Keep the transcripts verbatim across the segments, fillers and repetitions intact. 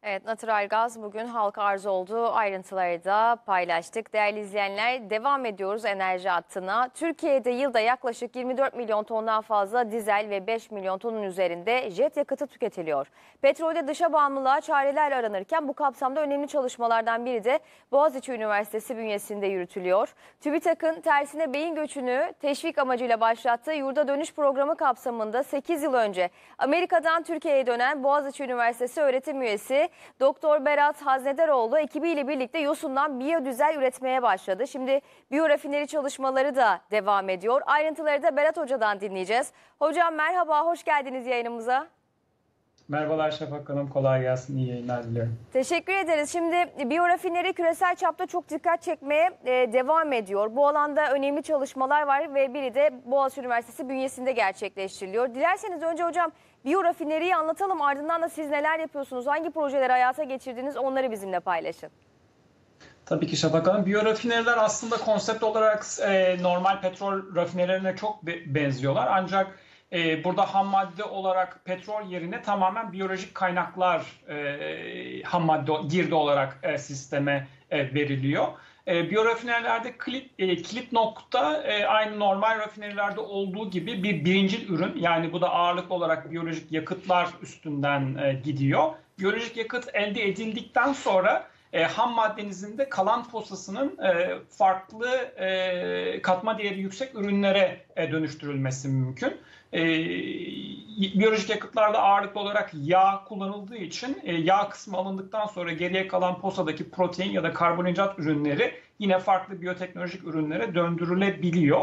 Evet, natural gaz bugün halka arz olduğu ayrıntıları da paylaştık. Değerli izleyenler, devam ediyoruz enerji hattına. Türkiye'de yılda yaklaşık yirmi dört milyon tondan fazla dizel ve beş milyon tonun üzerinde jet yakıtı tüketiliyor. Petrolde dışa bağımlılığa çareler aranırken bu kapsamda önemli çalışmalardan biri de Boğaziçi Üniversitesi bünyesinde yürütülüyor. TÜBİTAK'ın tersine beyin göçünü teşvik amacıyla başlattığı yurda dönüş programı kapsamında sekiz yıl önce Amerika'dan Türkiye'ye dönen Boğaziçi Üniversitesi öğretim üyesi Doktor Berat Haznederoğlu ekibiyle birlikte yosundan biyodizel üretmeye başladı. Şimdi biyorafineri çalışmaları da devam ediyor. Ayrıntıları da Berat Hoca'dan dinleyeceğiz. Hocam merhaba, hoş geldiniz yayınımıza. Merhabalar Şafak Hanım, kolay gelsin, iyi yayınlar diliyorum. Teşekkür ederiz. Şimdi biyorafineri küresel çapta çok dikkat çekmeye e, devam ediyor. Bu alanda önemli çalışmalar var ve biri de Boğaziçi Üniversitesi bünyesinde gerçekleştiriliyor. Dilerseniz önce hocam biyorafineriyi anlatalım, ardından da siz neler yapıyorsunuz, hangi projeleri hayata geçirdiniz, onları bizimle paylaşın. Tabii ki Şafak Hanım, biyorafineriler aslında konsept olarak e, normal petrol rafinerilerine çok be benziyorlar. Ancak e, burada ham madde olarak petrol yerine tamamen biyolojik kaynaklar e, ham madde girdi olarak e, sisteme e, veriliyor. E, biyorafinerilerde kilit, e, kilit nokta e, aynı normal rafinerilerde olduğu gibi bir birincil ürün. Yani bu da ağırlıklı olarak biyolojik yakıtlar üstünden e, gidiyor. Biyolojik yakıt elde edildikten sonra e, ham maddenizin de kalan posasının e, farklı e, katma değeri yüksek ürünlere e, dönüştürülmesi mümkün. E, biyolojik yakıtlarda ağırlıklı olarak yağ kullanıldığı için e, yağ kısmı alındıktan sonra geriye kalan posadaki protein ya da karbonhidrat ürünleri yine farklı biyoteknolojik ürünlere döndürülebiliyor.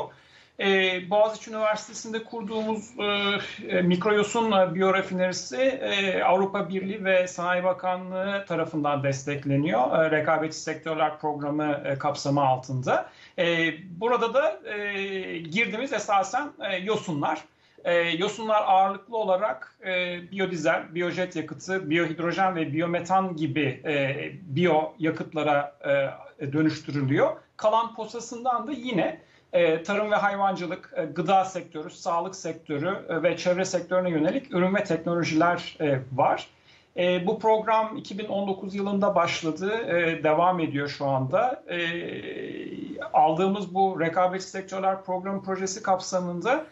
Ee, Boğaziçi Üniversitesi'nde kurduğumuz e, mikroyosun biyorafinerisi e, Avrupa Birliği ve Sanayi Bakanlığı tarafından destekleniyor. E, Rekabetçi Sektörler Programı e, kapsamı altında. E, burada da e, girdiğimiz esasen e, yosunlar. E, yosunlar ağırlıklı olarak e, biyodizel, biyojet yakıtı, biyohidrojen ve biyometan gibi e, biyo yakıtlara e, dönüştürülüyor. Kalan posasından da yine tarım ve hayvancılık, gıda sektörü, sağlık sektörü ve çevre sektörüne yönelik ürün ve teknolojiler var. Bu program iki bin on dokuz yılında başladı, devam ediyor şu anda. Aldığımız bu Rekabetçi Sektörler Programı projesi kapsamında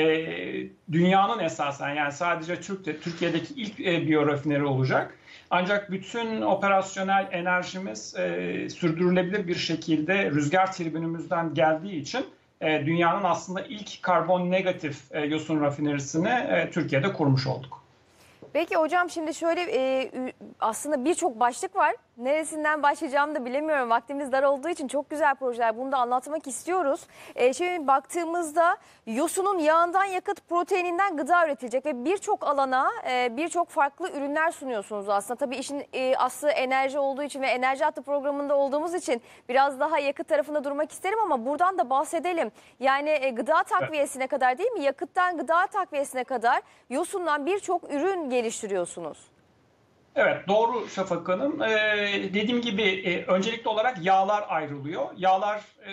dünyanın esasen, yani sadece Türkiye'deki ilk biyorafineri olacak. Ancak bütün operasyonel enerjimiz e, sürdürülebilir bir şekilde rüzgar tribünümüzden geldiği için e, dünyanın aslında ilk karbon negatif e, yosun rafinerisini e, Türkiye'de kurmuş olduk. Peki hocam, şimdi şöyle e, aslında birçok başlık var. Neresinden başlayacağımı da bilemiyorum. Vaktimiz dar olduğu için çok güzel projeler. Bunu da anlatmak istiyoruz. E, şimdi baktığımızda yosunun yağından yakıt, proteininden gıda üretilecek ve birçok alana e, birçok farklı ürünler sunuyorsunuz aslında. Tabii işin e, aslı enerji olduğu için ve enerji hattı programında olduğumuz için biraz daha yakıt tarafında durmak isterim ama buradan da bahsedelim. Yani e, gıda takviyesine evet. kadar değil mi? Yakıttan gıda takviyesine kadar yosundan birçok ürün geliştiriyorsunuz. Evet, doğru Şafak Hanım. Ee, dediğim gibi e, öncelikli olarak yağlar ayrılıyor. Yağlar e,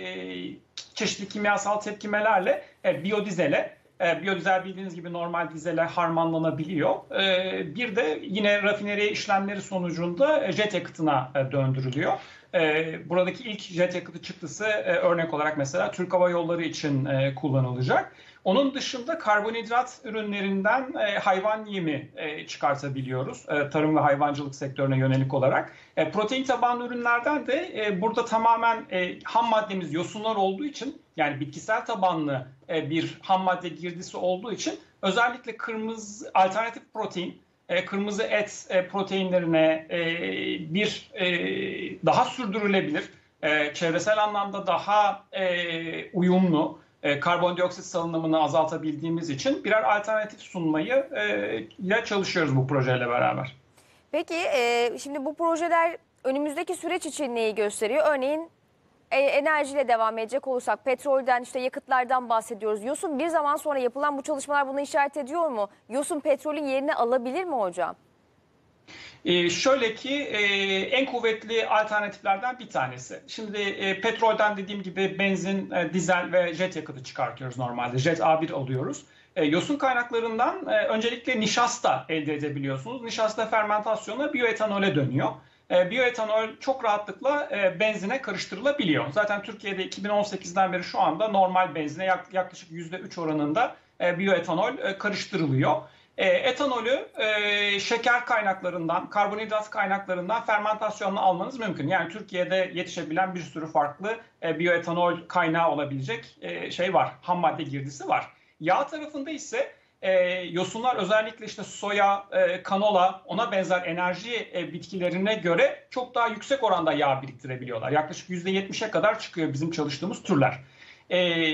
çeşitli kimyasal tepkimelerle e, biyodizele, e, biyodizel bildiğiniz gibi normal dizele harmanlanabiliyor. E, bir de yine rafineri işlemleri sonucunda jet yakıtına e, döndürülüyor. E, buradaki ilk jet yakıtı çıktısı e, örnek olarak mesela Türk Hava Yolları için e, kullanılacak. Onun dışında karbonhidrat ürünlerinden e, hayvan yemi e, çıkartabiliyoruz e, tarım ve hayvancılık sektörüne yönelik olarak. E, protein tabanlı ürünlerden de e, burada tamamen e, ham maddemiz yosunlar olduğu için, yani bitkisel tabanlı e, bir ham madde girdisi olduğu için özellikle kırmızı alternatif protein, e, kırmızı et e, proteinlerine e, bir e, daha sürdürülebilir, e, çevresel anlamda daha e, uyumlu, karbondioksit salınımını azaltabildiğimiz için birer alternatif sunmayı e, ile çalışıyoruz bu projeyle beraber. Peki e, şimdi bu projeler önümüzdeki süreç için neyi gösteriyor? Örneğin e, enerjiyle devam edecek olursak petrolden, işte yakıtlardan bahsediyoruz. Yosun bir zaman sonra yapılan bu çalışmalar bunu işaret ediyor mu? Yosun petrolün yerini alabilir mi hocam? Ee, şöyle ki e, en kuvvetli alternatiflerden bir tanesi. Şimdi e, petrolden dediğim gibi benzin, e, dizel ve jet yakıtı çıkartıyoruz normalde. Jet A bir alıyoruz. E, yosun kaynaklarından e, öncelikle nişasta elde edebiliyorsunuz. Nişasta fermentasyonu biyoetanole dönüyor. E, biyoetanol çok rahatlıkla e, benzine karıştırılabiliyor. Zaten Türkiye'de iki bin on sekizden beri şu anda normal benzine yak, yaklaşık yüzde üç oranında e, biyoetanol e, karıştırılıyor. E, etanolü e, şeker kaynaklarından, karbonhidrat kaynaklarından fermentasyonla almanız mümkün. Yani Türkiye'de yetişebilen bir sürü farklı e, biyoetanol kaynağı olabilecek e, şey var, ham madde girdisi var. Yağ tarafında ise e, yosunlar özellikle işte soya, e, kanola, ona benzer enerji e, bitkilerine göre çok daha yüksek oranda yağ biriktirebiliyorlar. Yaklaşık yüzde yetmişe kadar çıkıyor bizim çalıştığımız türler. E,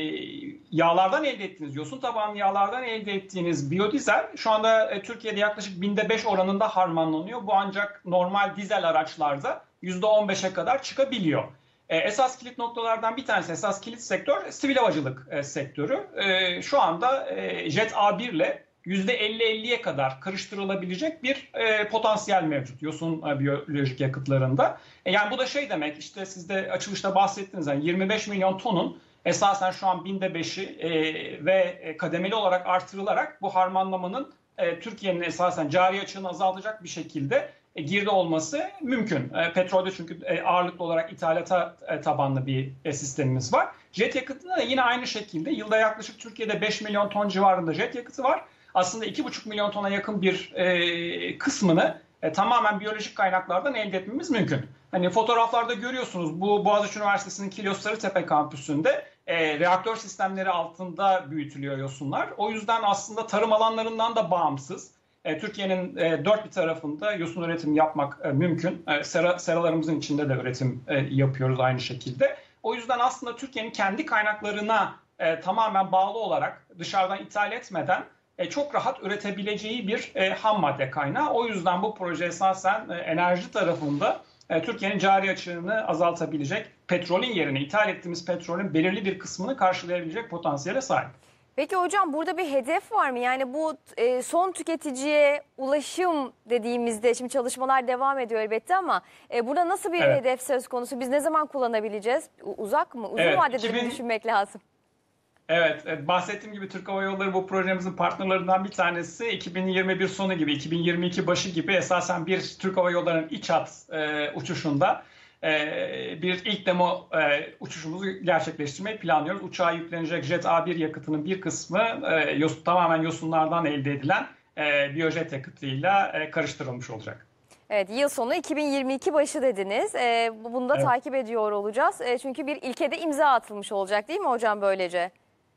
yağlardan elde ettiğiniz, yosun tabanlı yağlardan elde ettiğiniz biyodizel şu anda e, Türkiye'de yaklaşık binde beş oranında harmanlanıyor. Bu ancak normal dizel araçlarda yüzde on beşe kadar çıkabiliyor. E, esas kilit noktalardan bir tanesi, esas kilit sektör sivil havacılık e, sektörü. E, şu anda e, Jet A bir ile yüzde elli elliye kadar karıştırılabilecek bir e, potansiyel mevcut yosun e, biyolojik yakıtlarında. E, yani bu da şey demek, işte siz de açılışta bahsettiniz, yani yirmi beş milyon tonun esasen şu an binde beşi e, ve kademeli olarak artırılarak bu harmanlamanın e, Türkiye'nin esasen cari açığını azaltacak bir şekilde e, girdi olması mümkün. E, petrolde çünkü e, ağırlıklı olarak ithalata e, tabanlı bir e, sistemimiz var. Jet yakıtında da yine aynı şekilde yılda yaklaşık Türkiye'de beş milyon ton civarında jet yakıtı var. Aslında iki buçuk milyon tona yakın bir e, kısmını e, tamamen biyolojik kaynaklardan elde etmemiz mümkün. Hani fotoğraflarda görüyorsunuz, bu Boğaziçi Üniversitesi'nin Kilyos Sarıtepe kampüsünde e, reaktör sistemleri altında büyütülüyor yosunlar. O yüzden aslında tarım alanlarından da bağımsız. E, Türkiye'nin e, dört bir tarafında yosun üretimi yapmak e, mümkün. E, sera, seralarımızın içinde de üretim e, yapıyoruz aynı şekilde. O yüzden aslında Türkiye'nin kendi kaynaklarına e, tamamen bağlı olarak dışarıdan ithal etmeden e, çok rahat üretebileceği bir e, ham madde kaynağı. O yüzden bu proje esasen e, enerji tarafında e, Türkiye'nin cari açığını azaltabilecek, petrolün yerine ithal ettiğimiz petrolün belirli bir kısmını karşılayabilecek potansiyele sahip. Peki hocam, burada bir hedef var mı? Yani bu e, son tüketiciye ulaşım dediğimizde, şimdi çalışmalar devam ediyor elbette ama e, burada nasıl bir Evet. hedef söz konusu? Biz ne zaman kullanabileceğiz? U- Uzak mı? Uzun Evet, vadede iki bin mi düşünmek lazım? Evet, bahsettiğim gibi Türk Hava Yolları bu projemizin partnerlerinden bir tanesi. iki bin yirmi bir sonu gibi, iki bin yirmi iki başı gibi esasen bir Türk Hava Yolları'nın iç hat e, uçuşunda e, bir ilk demo e, uçuşumuzu gerçekleştirmeyi planlıyoruz. Uçağa yüklenecek Jet A bir yakıtının bir kısmı e, yos, tamamen yosunlardan elde edilen e, biyojet yakıtıyla e, karıştırılmış olacak. Evet, yıl sonu iki bin yirmi iki başı dediniz. E, bunu da Evet. takip ediyor olacağız. E, çünkü bir ilkede imza atılmış olacak değil mi hocam böylece?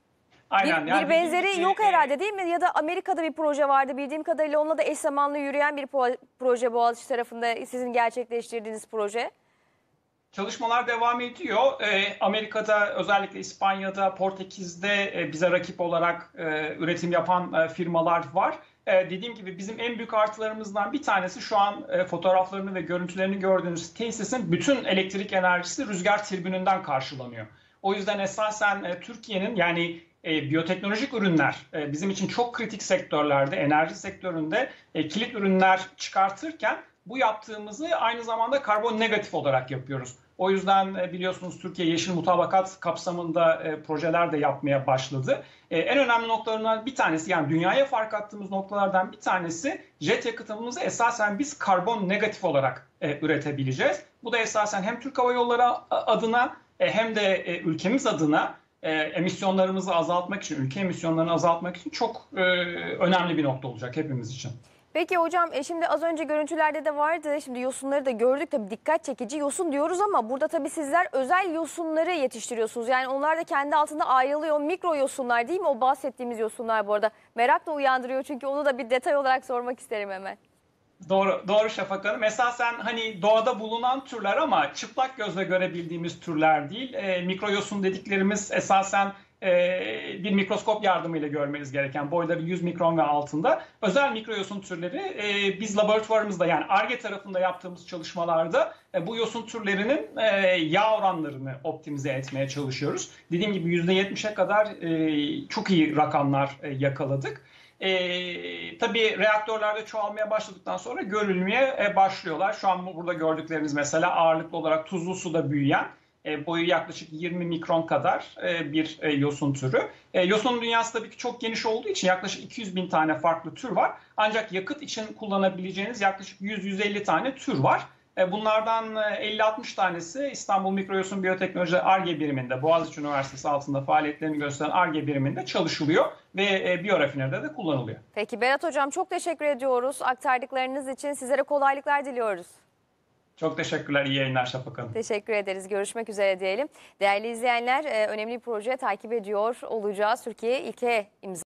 Aynen. Bir, Yani bir benzeri dediğim gibi, yok herhalde değil mi? Ya da Amerika'da bir proje vardı bildiğim kadarıyla, onunla da eş zamanlı yürüyen bir po- proje Boğaziçi tarafında, sizin gerçekleştirdiğiniz proje. Çalışmalar devam ediyor. E, Amerika'da, özellikle İspanya'da, Portekiz'de e, bize rakip olarak e, üretim yapan e, firmalar var. E, dediğim gibi bizim en büyük artılarımızdan bir tanesi şu an e, fotoğraflarını ve görüntülerini gördüğünüz tesisin bütün elektrik enerjisi rüzgar tribününden karşılanıyor. O yüzden esasen e, Türkiye'nin yani e, biyoteknolojik ürünler e, bizim için çok kritik sektörlerde, enerji sektöründe e, kilit ürünler çıkartırken bu yaptığımızı aynı zamanda karbon negatif olarak yapıyoruz. O yüzden biliyorsunuz Türkiye Yeşil Mutabakat kapsamında e, projeler de yapmaya başladı. E, en önemli noktalarından bir tanesi, yani dünyaya fark attığımız noktalardan bir tanesi, jet yakıtımızı esasen biz karbon negatif olarak e, üretebileceğiz. Bu da esasen hem Türk Hava Yolları adına e, hem de e, ülkemiz adına e, emisyonlarımızı azaltmak için, ülke emisyonlarını azaltmak için çok e, önemli bir nokta olacak hepimiz için. Peki hocam, e, şimdi az önce görüntülerde de vardı. Şimdi yosunları da gördük, tabii dikkat çekici yosun diyoruz ama burada tabii sizler özel yosunları yetiştiriyorsunuz. Yani onlar da kendi altında ayrılıyor, mikro yosunlar değil mi? O bahsettiğimiz yosunlar bu arada. Merak da uyandırıyor çünkü onu da bir detay olarak sormak isterim hemen. Doğru, doğru Şafak Hanım. Esasen hani doğada bulunan türler ama çıplak gözle görebildiğimiz türler değil. E, mikroyosun dediklerimiz esasen e, bir mikroskop yardımıyla görmeniz gereken, boyları yüz mikron ve altında özel mikroyosun türleri. E, biz laboratuvarımızda, yani Ar-Ge tarafında yaptığımız çalışmalarda e, bu yosun türlerinin e, yağ oranlarını optimize etmeye çalışıyoruz. Dediğim gibi yüzde yetmişe kadar e, çok iyi rakamlar e, yakaladık. E, tabii reaktörlerde çoğalmaya başladıktan sonra görülmeye e, başlıyorlar. Şu an burada gördükleriniz mesela ağırlıklı olarak tuzlu suda büyüyen E, boyu yaklaşık yirmi mikron kadar e, bir e, yosun türü. E, yosunun dünyası tabii ki çok geniş olduğu için yaklaşık iki yüz bin tane farklı tür var. Ancak yakıt için kullanabileceğiniz yaklaşık yüz yüz elli tane tür var. E, bunlardan elli altmış tanesi İstanbul Mikroyosun Biyoteknoloji Ar-Ge biriminde, Boğaziçi Üniversitesi altında faaliyetlerini gösteren Ar-Ge biriminde çalışılıyor ve e, biyorafineride de kullanılıyor. Peki Berat Hocam, çok teşekkür ediyoruz. Aktardıklarınız için sizlere kolaylıklar diliyoruz. Çok teşekkürler. İyi yayınlar Şafak Hanım. Teşekkür ederiz. Görüşmek üzere diyelim. Değerli izleyenler, önemli bir proje takip ediyor olacağız. Türkiye ilke imza